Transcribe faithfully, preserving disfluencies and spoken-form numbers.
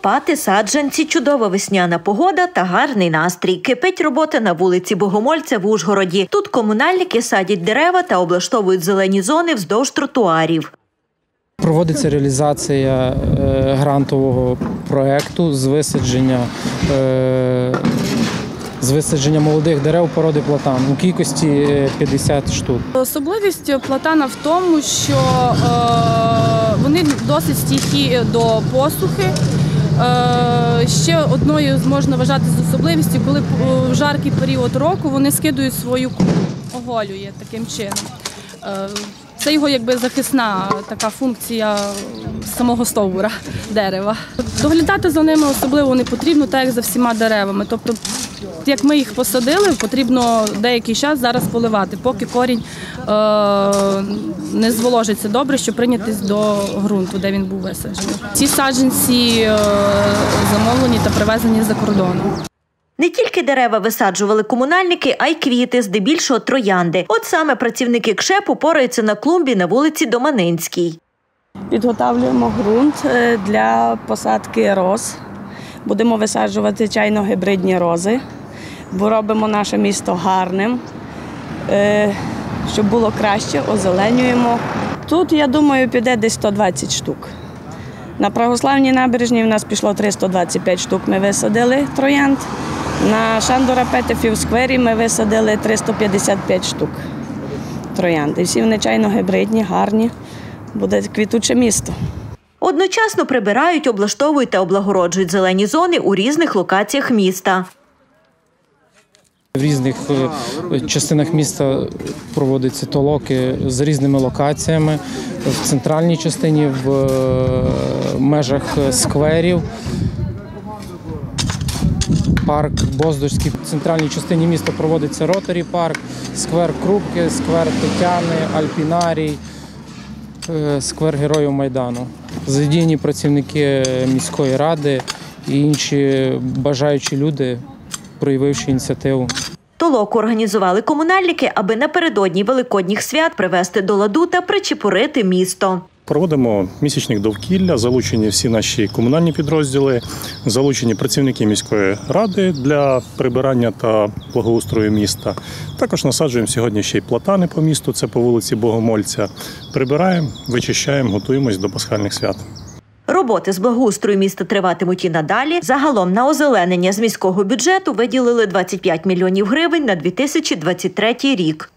лопати, саджанці, чудова весняна погода та гарний настрій. Кипить робота на вулиці Богомольця в Ужгороді. Тут комунальники садять дерева та облаштовують зелені зони вздовж тротуарів. Проводиться реалізація грантового проєкту з висадження, з висадження молодих дерев породи платан у кількості п'ятдесят штук. Особливість платана в тому, що вони досить стійкі до посухи. Ще одною можна вважати з особливістю, коли в жаркий період року вони скидують свою куру, оголює таким чином. Це його якби захисна така функція самого стовбура дерева. Доглядати за ними особливо не потрібно, так як за всіма деревами. Тобто, як ми їх посадили, потрібно деякий час зараз поливати, поки корінь е не зволожиться добре, щоб прийнятись до ґрунту, де він був висаджений. Ці саджанці е замовлені та привезені з-за кордону. Не тільки дерева висаджували комунальники, а й квіти, здебільшого троянди. От саме працівники КШЕПу пораються на клумбі на вулиці Доманинській. Підготовлюємо ґрунт для посадки роз. Будемо висаджувати чайно-гібридні рози, бо робимо наше місто гарним, щоб було краще, озеленюємо. Тут, я думаю, піде десь сто двадцять штук. На Православній набережній в нас пішло триста двадцять п'ять штук, ми висадили троянд. На Шандора Петефів сквері ми висадили триста п'ятдесят п'ять штук троянд. І всі вони чайно-гібридні, гарні, буде квітуче місто. Одночасно прибирають, облаштовують та облагороджують зелені зони у різних локаціях міста. В різних частинах міста проводяться толоки з різними локаціями. В центральній частині, в межах скверів, парк Боздорський. В центральній частині міста проводиться Ротарі парк, сквер Крупки, сквер Тетяни, Альпінарій, сквер Героїв Майдану. Задіяні працівники міської ради і інші бажаючі люди, проявивши ініціативу. Толоку організували комунальники, аби напередодні великодніх свят привести до ладу та причепурити місто. Проводимо місячник довкілля, залучені всі наші комунальні підрозділи, залучені працівники міської ради для прибирання та благоустрою міста. Також насаджуємо сьогодні ще й платани по місту, це по вулиці Богомольця. Прибираємо, вичищаємо, готуємось до пасхальних свят. Роботи з благоустрою міста триватимуть і надалі. Загалом на озеленення з міського бюджету виділили двадцять п'ять мільйонів гривень на дві тисячі двадцять третій рік.